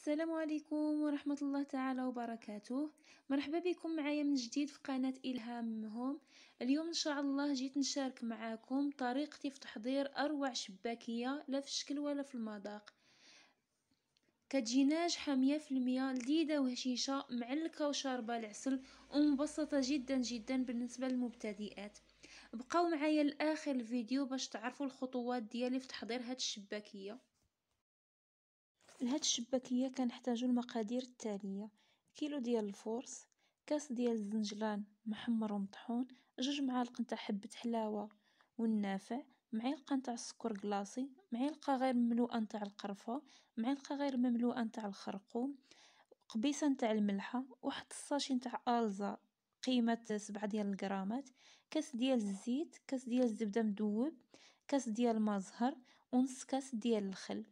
السلام عليكم ورحمة الله تعالى وبركاته. مرحبا بكم معايا من جديد في قناة إلهام هوم. اليوم إن شاء الله جيت نشارك معاكم طريقتي في تحضير أروع شباكية، لا في الشكل ولا في المذاق. كتجي ناجحة 100%، لذيذة وهشيشة، معلكة وشاربة العسل، ومبسطة جدا جدا بالنسبة للمبتدئات. بقاو معايا لآخر الفيديو باش تعرفوا الخطوات ديالي في تحضير هاد الشباكية. لهاد الشباكية كنحتاجو المقادير التالية: كيلو ديال الفورص، كاس ديال الزنجلان محمر ومطحون، 2 معالق نتاع حبة حلاوة والنافع، معلقة نتاع السكر كلاصي، معلقة غير مملوءة نتاع القرفة، معلقة غير مملوءة نتاع الخرقوم، قبيصة نتاع الملحة، واحد الساشي نتاع ألزا قيمة 7 ديال الغرامات، كاس ديال الزيت، كاس ديال الزبدة مدوب، كاس ديال المزهر، ونص كاس ديال الخل.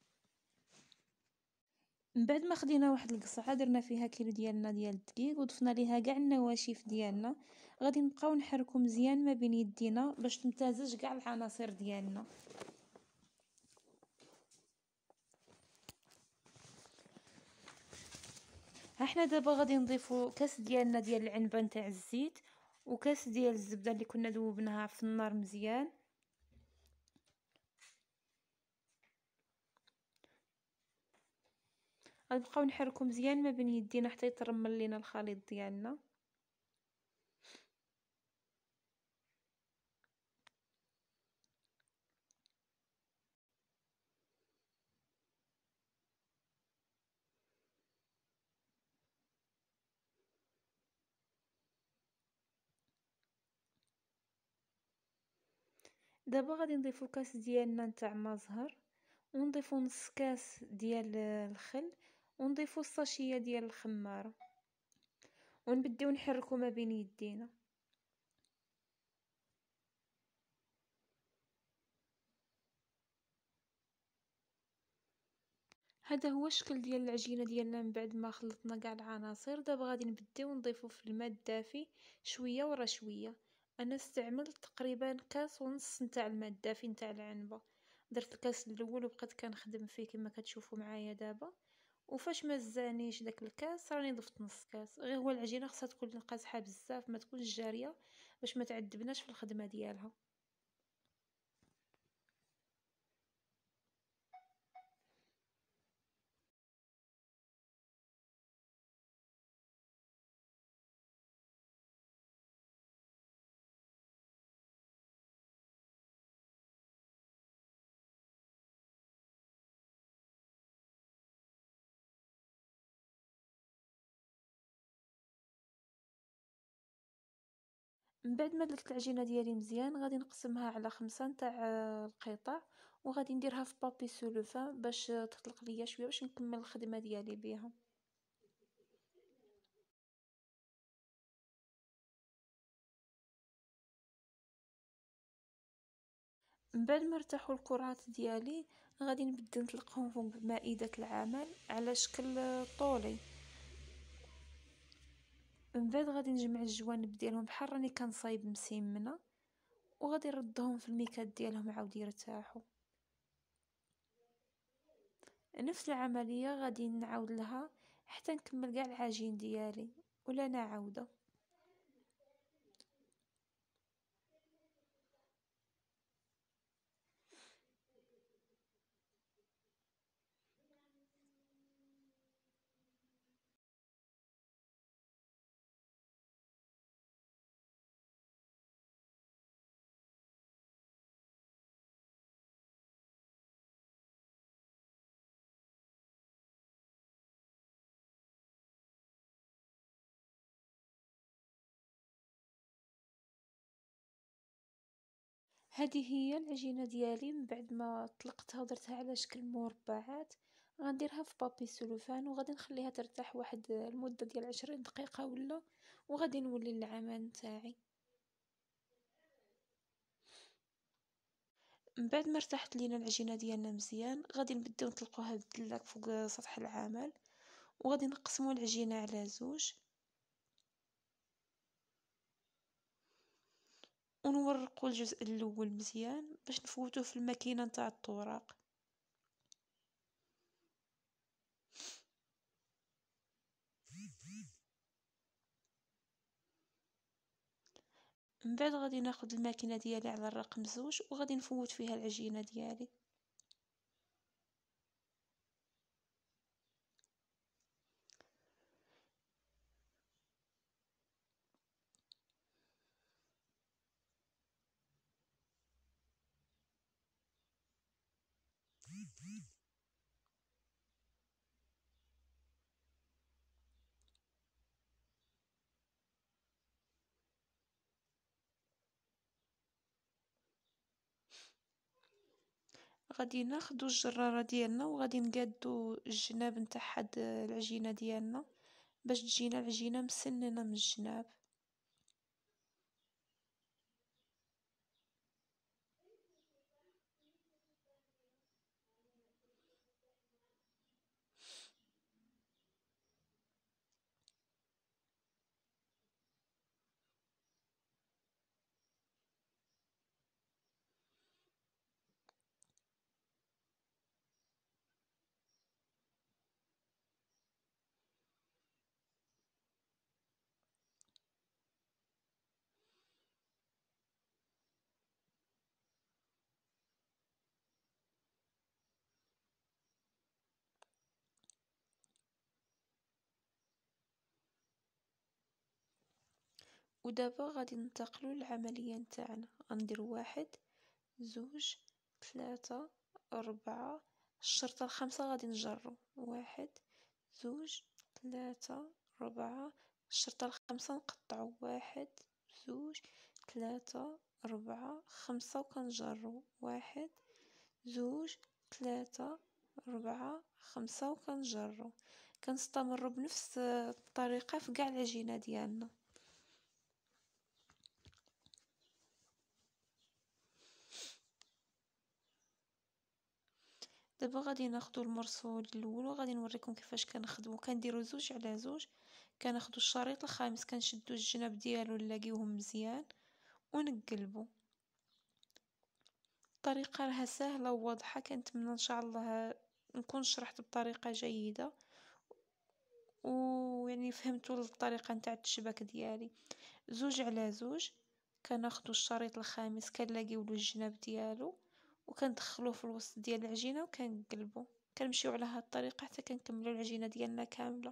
من بعد ما خدينا واحد القصعه درنا فيها كيلو ديالنا ديال الدقيق وضفنا ليها كاع النواشف ديالنا. غادي نبقاو نحركو مزيان ما بين يدينا باش تمتزج كاع العناصر ديالنا. ها حنا دابا غادي نضيفو كاس ديالنا ديال العنبه نتاع الزيت وكاس ديال الزبده اللي كنا ذوبناها في النار مزيان. غنبقاو نحركو مزيان ما بين يدينا حتى يترمل لينا الخليط ديالنا. دابا غادي نضيفو كاس ديالنا نتاع مزهر، ونضيفو نص كاس ديال الخل، ونضيفو الساشيه ديال الخماره، ونبداو نحركو ما بين يدينا. هذا هو الشكل ديال العجينه ديالنا من بعد ما خلطنا كاع العناصر. دابا غادي نبداو نضيفو في الماء الدافي شويه ورا شويه. انا استعملت تقريبا كاس ونص نتاع الماء الدافي نتاع العنبه. درت الكاس الاول وبقيت كنخدم فيه كما كتشوفوا معايا دابا، وفاش ما زانيش داك الكاس راني ضفت نص كاس. غير هو العجينه خصها تكون قاصحه بزاف، ما تكونش جاريه باش ما تعذبناش في الخدمه ديالها. من بعد ما درت العجينه ديالي مزيان غادي نقسمها على 5 نتاع القطع، وغادي نديرها في بابي سولوفان باش تطلق ليا شويه باش نكمل الخدمه ديالي بها. من بعد ما ارتاحوا الكرات ديالي غادي نبدا نطلقهم فوق مائده العمل على شكل طولي. من بعد غادي نجمع الجوانب ديالهم بحال راني كنصايب مسيمنه، وغادي نردهم في الميكات ديالهم عاود يرتاحوا. نفس العمليه غادي نعاود لها حتى نكمل كاع العجين ديالي ولا نعاوده. هذه هي العجينه ديالي. من بعد ما طلقتها ودرتها على شكل مربعات غنديرها في بابي سلوفان وغادي نخليها ترتاح واحد المده ديال 20 دقيقه ولا، وغادي نولي للعمل نتاعي. من بعد ما ارتاحت لينا العجينه ديالنا مزيان غادي نبداو نطلقوها بالدلاك فوق سطح العمل، وغادي نقسموا العجينه على 2 ونورقوا الجزء الاول مزيان باش نفوتوه في الماكينه نتاع الطوراق. من بعد غادي ناخد الماكينة ديالي على الرقم 2 وغادي نفوت فيها العجينة ديالي. غادي ناخدو الجرارة ديالنا وغادي نقادو الجناب نتاع هاد العجينة ديالنا باش تجينا العجينة مسننة من الجناب. ودابا غادي ننتقلو للعملية نتاعنا. غنديرو 1 2 3 4 الشرطة ال5 غادي نجرو 1 2 3 4 الشرطة ال5 نقطعو 1 2 3 4 5 وكنجرو 1 2 3 4 5 وكنجرو. كنستمروا بنفس الطريقة في كاع العجينة ديالنا. دابا غادي ناخدو المرسول الاول وغادي نوريكم كيفاش كنخدمو. كنديرو 2 على 2، كناخدو الشريط الخامس كنشدو الجناب ديالو نلاقيوهم مزيان ونقلبو. الطريقه راها سهله وواضحه، كنتمنى ان شاء الله نكون شرحت بطريقه جيده ويعني فهمتوا الطريقه نتاع التشباك ديالي. 2 على 2 كناخدو الشريط الخامس كنلاقيولو الجناب ديالو وكندخلوه في الوسط ديال العجينه وكنقلبو. كنمشيو على هاد الطريقه حتى كنكملو العجينه ديالنا كامله.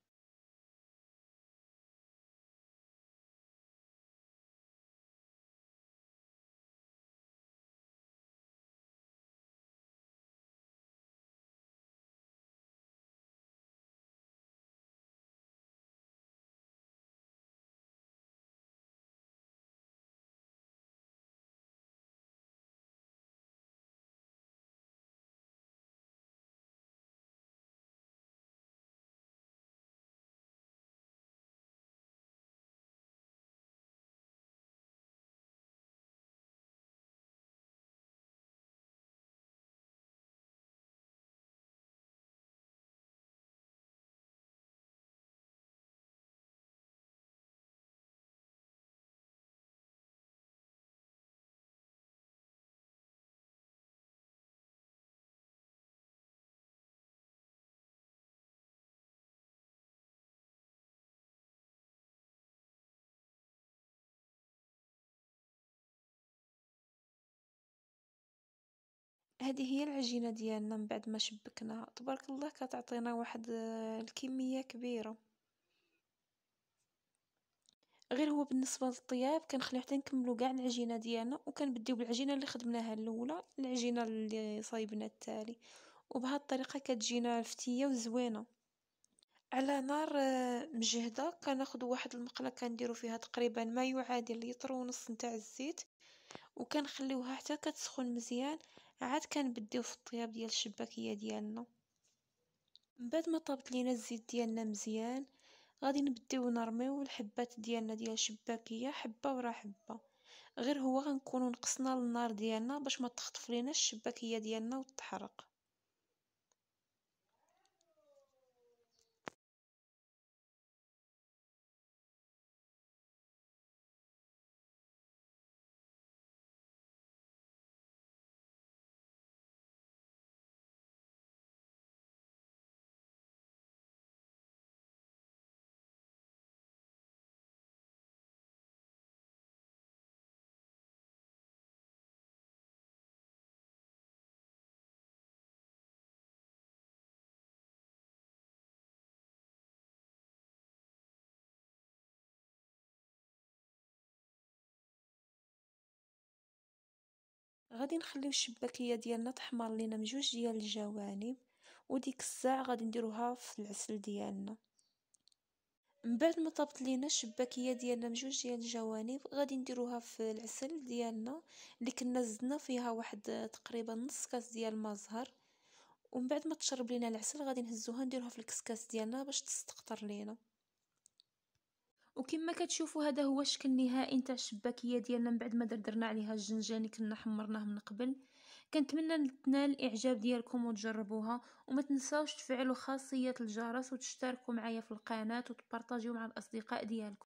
هذه هي العجينه ديالنا من بعد ما شبكناها. تبارك الله كتعطينا واحد الكميه كبيره. غير هو بالنسبه للطياب كنخليو حتى نكملوا كاع العجينه ديالنا وكنبديو بالعجينه اللي خدمناها الاولى، العجينه اللي صايبنا التالي، وبهذه الطريقه كتجينا فتيه وزوينه. على نار مجهده كناخذ واحد المقله كنديرو فيها تقريبا ما يعادل لتر ونص نتاع الزيت وكنخليوها حتى كتسخن مزيان. عاد كنبديو في الطياب ديال الشباكيه ديالنا. من بعد ما طابت لينا الزيت ديالنا مزيان غادي نبديو نرميو الحبات ديالنا ديال الشباكيه حبه ورا حبه. غير هو غنكونوا نقصنا النار ديالنا باش ما تخطف لينا الشباكيه ديالنا وتحرق. غادي نخليو الشباكية ديالنا تحمر لينا من جوج ديال الجوانب، وديك الساعة غادي نديروها في العسل ديالنا. من بعد ما طابت لينا الشباكية ديالنا من جوج ديال الجوانب غادي نديروها في العسل ديالنا اللي كنا زدنا فيها واحد تقريبا نص كاس ديال الماء زهر. ومن بعد ما تشرب لينا العسل غادي نهزوها نديروها في الكسكاس ديالنا باش تستقطر لينا. وكما كتشوفوا هذا هو الشكل النهائي نتاع الشباكيه ديالنا من بعد ما دردرنا عليها الجنجان اللي كنا حمرناه من قبل. كنتمنى تنال الاعجاب ديالكم وتجربوها، وما تنساوش تفعلوا خاصيه الجرس وتشتركوا معايا في القناه وتبارطاجيو مع الاصدقاء ديالكم.